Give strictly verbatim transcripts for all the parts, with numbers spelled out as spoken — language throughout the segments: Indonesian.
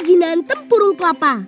kerajinan tempurung kelapa.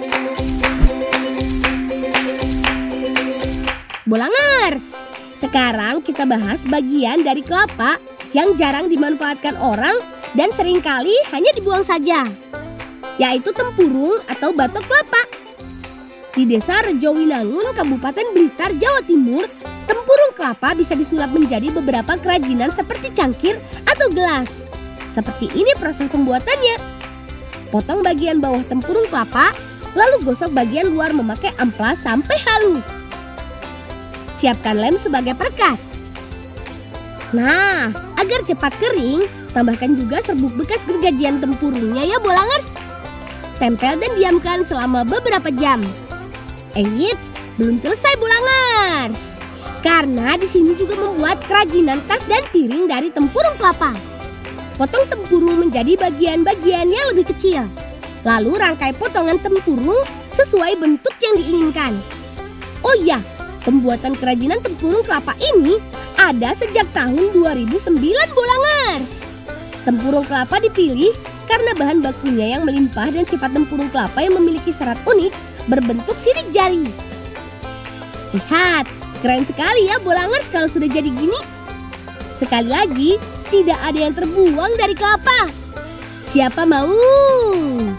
Bolangers, sekarang kita bahas bagian dari kelapa yang jarang dimanfaatkan orang dan seringkali hanya dibuang saja, yaitu tempurung atau batok kelapa. Di Desa Rejowinangun, Kabupaten Blitar, Jawa Timur, tempurung kelapa bisa disulap menjadi beberapa kerajinan seperti cangkir atau gelas. Seperti ini proses pembuatannya. Potong bagian bawah tempurung kelapa, lalu gosok bagian luar memakai amplas sampai halus. Siapkan lem sebagai perekas. Nah, agar cepat kering, tambahkan juga serbuk bekas gergajian tempurungnya ya bolangers. Tempel dan diamkan selama beberapa jam. Eits, belum selesai bolangers. Karena di sini juga membuat kerajinan tas dan piring dari tempurung kelapa. Potong tempurung menjadi bagian-bagian yang lebih kecil. Lalu rangkai potongan tempurung sesuai bentuk yang diinginkan. Oh iya, pembuatan kerajinan tempurung kelapa ini ada sejak tahun dua ribu sembilan bolangers. Tempurung kelapa dipilih karena bahan bakunya yang melimpah dan sifat tempurung kelapa yang memiliki serat unik berbentuk sidik jari. Lihat, keren sekali ya bolangers kalau sudah jadi gini. Sekali lagi, tidak ada yang terbuang dari kelapa. Siapa mau?